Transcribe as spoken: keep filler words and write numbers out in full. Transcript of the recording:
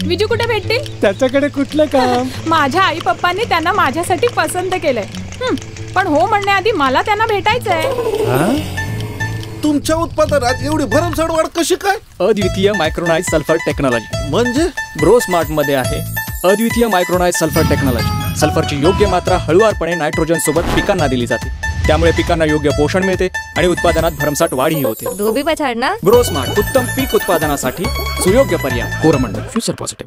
विजू कुठे भेटतील? त्याच्याकडे कुठलं काम? माझ्या आई पप्पांनी त्यांना माझ्यासाठी पसंत केलंय, पण हो म्हणण्याआधी मला त्यांना भेटायचंय. तुमच्या उत्पादनात एवढी भरमसाठ वाढ कशी काय? अद्वितीय मायक्रोनाइज्ड सल्फर टेक्नॉलॉजी म्हणजे ग्रोस्मार्ट मध्ये आहे. अद्वितीय मायक्रोनाइज्ड सल्फर टेक्नॉलॉजी. सल्फरची योग्य मात्रा हळुवारपणे नायट्रोजन सोबत पिकांना दिली जाते, त्यामुळे पिकांना योग्य पोषण मिळते आणि उत्पादनात भरमसाठ वाढही होते. धोबी पछाडना. ग्रोस्मार्ट उत्तम पीक उत्पादनासाठी सुयोग्य पर्याय. Coromandel future positive.